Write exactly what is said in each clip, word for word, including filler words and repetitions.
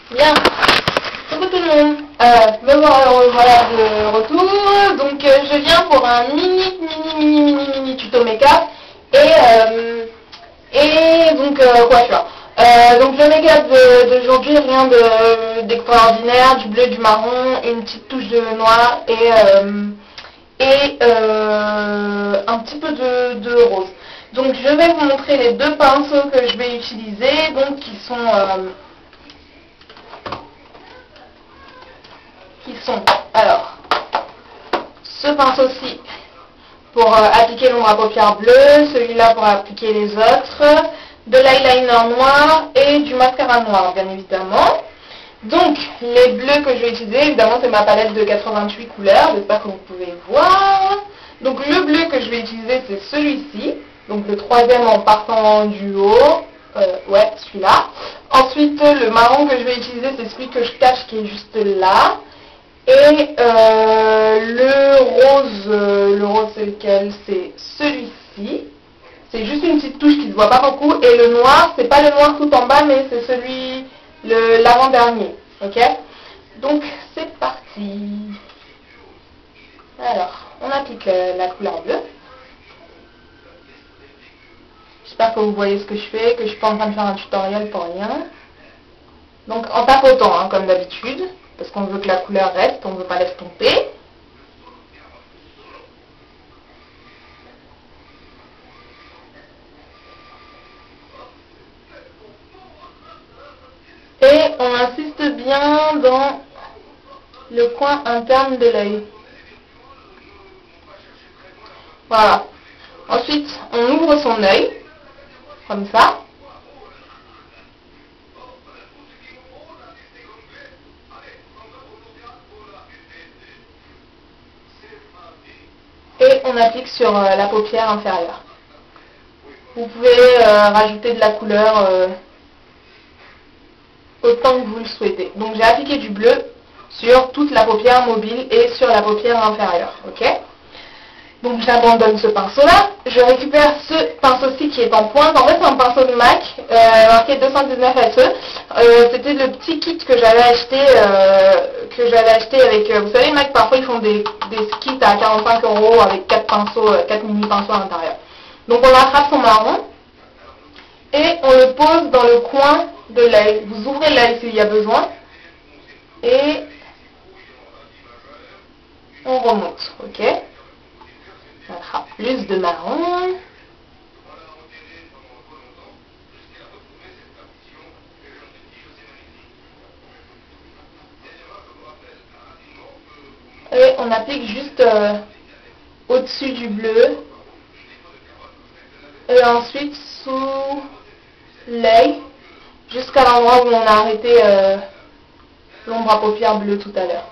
Bien. Coucou tout le monde. Euh, me voilà, voilà de retour. Donc euh, je viens pour un mini mini mini mini mini tuto make-up. Et euh, et donc euh, quoi faire. Euh, donc le make-up d'aujourd'hui, rien de d'extraordinaire, du bleu, du marron, une petite touche de noir et euh, et euh, un petit peu de, de rose. Donc je vais vous montrer les deux pinceaux que je vais utiliser, donc qui sont euh, qui sont alors ce pinceau-ci pour euh, appliquer l'ombre à paupières bleues, celui-là pour appliquer les autres, de l'eyeliner noir et du mascara noir bien évidemment. Donc les bleus que je vais utiliser, évidemment c'est ma palette de quatre-vingt-huit couleurs, j'espère que vous pouvez voir. Donc le bleu que je vais utiliser c'est celui-ci, donc le troisième en partant du haut, euh, ouais celui-là. Ensuite le marron que je vais utiliser c'est celui que je cache qui est juste là. Et euh, le rose, euh, le rose c'est lequel? C'est celui-ci. C'est juste une petite touche qui ne se voit pas beaucoup. Et le noir, c'est pas le noir tout en bas, mais c'est celui, le l'avant-dernier. Ok? Donc c'est parti. Alors, on applique euh, la couleur bleue. J'espère que vous voyez ce que je fais, que je suis pas en train de faire un tutoriel pour rien. Donc en tapotant, hein, comme d'habitude. Parce qu'on veut que la couleur reste, on ne veut pas l'estomper. Et on insiste bien dans le coin interne de l'œil. Voilà. Ensuite, on ouvre son œil, comme ça. Et on applique sur euh, la paupière inférieure. Vous pouvez euh, rajouter de la couleur euh, autant que vous le souhaitez. Donc j'ai appliqué du bleu sur toute la paupière mobile et sur la paupière inférieure. Ok? Donc j'abandonne ce pinceau-là. Je récupère ce pinceau-ci qui est en pointe. En fait c'est un pinceau de MAC, euh, marqué deux cent dix-neuf S E. Euh, C'était le petit kit que j'avais acheté, euh, que j'avais acheté avec, euh, vous savez MAC parfois ils font des, des kits à quarante-cinq euros avec quatre pinceaux, euh, quatre mini pinceaux à l'intérieur. Donc on attrape son marron et on le pose dans le coin de l'œil. Vous ouvrez l'œil s'il y a besoin et on remonte. Ok? On attrape plus de marron. Et on applique juste euh, au-dessus du bleu. Et ensuite sous l'œil, jusqu'à l'endroit où on a arrêté euh, l'ombre à paupières bleue tout à l'heure.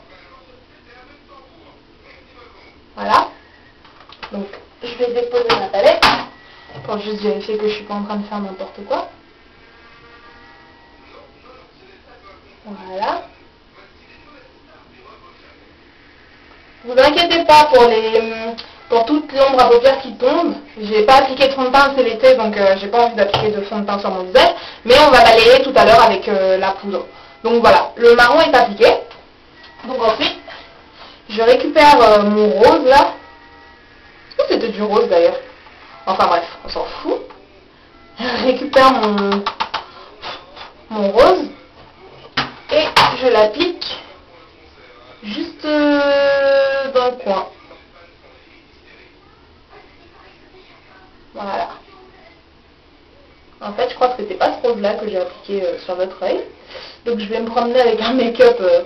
Voilà. Donc, je vais déposer ma palette pour juste vérifier que je suis pas en train de faire n'importe quoi. Voilà. Vous inquiétez pas pour les pour toute l'ombre à paupières qui tombe. J'ai pas appliqué de fond de teint, c'est l'été, donc euh, j'ai pas envie d'appliquer de fond de teint sur mon visage. Mais on va balayer tout à l'heure avec euh, la poudre. Donc voilà, le marron est appliqué. Donc ensuite, je récupère euh, mon rose là. Est-ce que c'était du rose d'ailleurs? Enfin bref, on s'en fout. Je récupère mon, mon rose et je l'applique juste euh, dans le coin. Voilà. En fait, je crois que c'était pas ce rose là que j'ai appliqué euh, sur votre œil. Donc je vais me promener avec un make-up euh,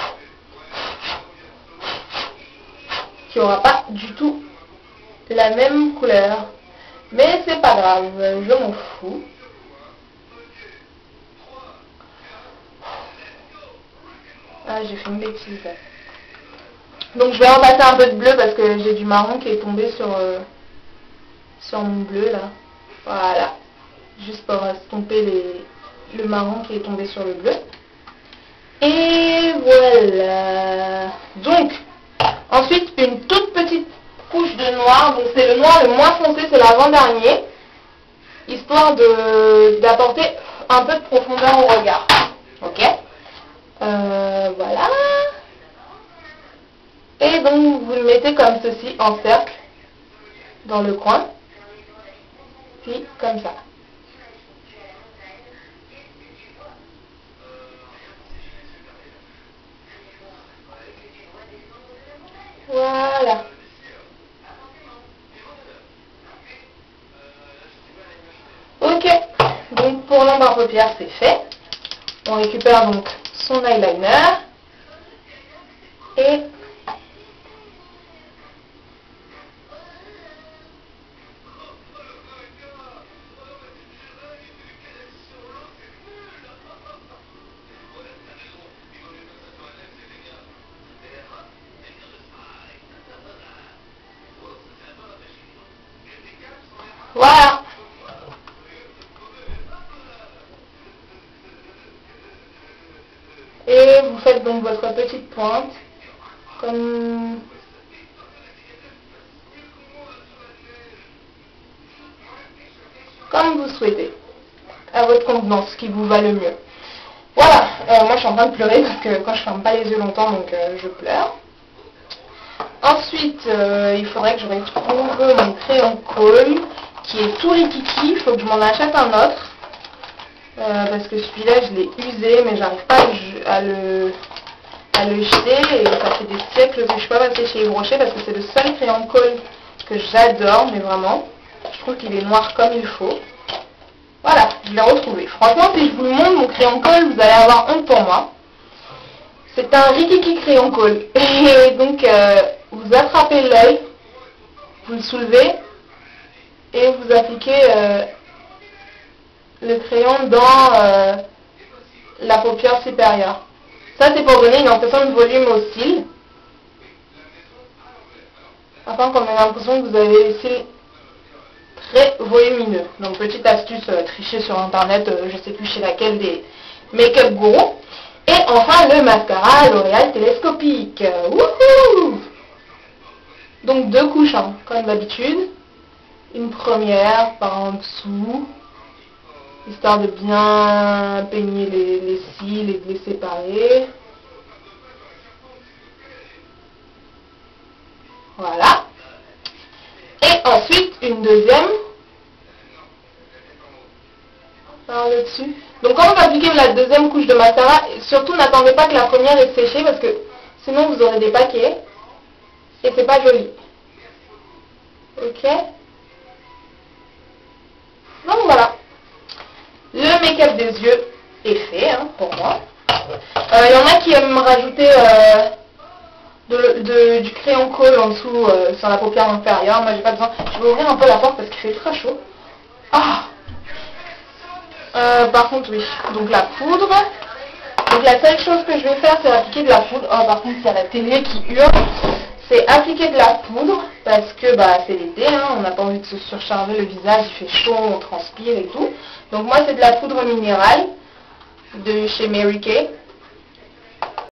qui aura pas du tout la même couleur. Mais c'est pas grave, je m'en fous. Ah, j'ai fait une bêtise là. Donc je vais repasser un peu de bleu parce que j'ai du marron qui est tombé sur, euh, sur mon bleu là. Voilà. Juste pour estomper les, le marron qui est tombé sur le bleu. Et voilà. Donc, ensuite une toute petite couche de noir. Donc c'est le noir le moins foncé, c'est l'avant-dernier. Histoire de d'apporter un peu de profondeur au regard. Ok? mettez comme ceci en cercle dans le coin, puis comme ça. Voilà. Ok, donc pour l'ombre à paupières c'est fait. On récupère donc son eyeliner et voilà. Et vous faites donc votre petite pointe comme comme vous souhaitez, à votre convenance, ce qui vous va le mieux. Voilà, euh, moi je suis en train de pleurer parce que quand je ferme pas les yeux longtemps, donc euh, je pleure. Ensuite, euh, il faudrait que je retrouve mon crayon colle qui est tout rikiki. Il faut que je m'en achète un autre. Euh, parce que celui-là, je l'ai usé, mais j'arrive pas à le, à le jeter. Et ça fait des siècles que je suis pas passée chez Yves Rocher parce que c'est le seul crayon colle que j'adore, mais vraiment. Je trouve qu'il est noir comme il faut. Voilà, je l'ai retrouvé. Franchement, si je vous le montre, mon crayon colle, vous allez avoir honte pour moi. C'est un rikiki crayon colle. Et donc, euh, vous attrapez l'œil, vous le soulevez, et vous appliquez euh, le crayon dans euh, la paupière supérieure. Ça, c'est pour donner une impression de volume au cil. Afin qu'on ait l'impression que vous avez les cils très volumineux. Donc, petite astuce euh, trichée sur internet, euh, je sais plus chez laquelle des make-up gourous. Et enfin, le mascara L'Oréal télescopique. Wouhou! Donc, deux couches, hein, comme d'habitude. Une première par en dessous, histoire de bien peigner les, les cils et de les séparer. Voilà. Et ensuite, une deuxième par le dessus. Donc quand vous appliquez la deuxième couche de mascara, surtout n'attendez pas que la première ait séché parce que sinon vous aurez des paquets et c'est pas joli. Ok? Donc voilà. Le make-up des yeux est fait, hein, pour moi. Il euh, y en a qui aiment rajouter euh, de, de, du crayon colle en dessous euh, sur la paupière inférieure. Moi j'ai pas besoin. Je vais ouvrir un peu la porte parce qu'il fait très chaud. Ah! Euh, par contre, oui. Donc la poudre. Donc la seule chose que je vais faire, c'est appliquer de la poudre. Oh, par contre, il y a la télé qui hurle. C'est appliquer de la poudre parce que bah, c'est l'été, hein, on n'a pas envie de se surcharger le visage, il fait chaud, on transpire et tout. Donc moi, c'est de la poudre minérale de chez Mary Kay.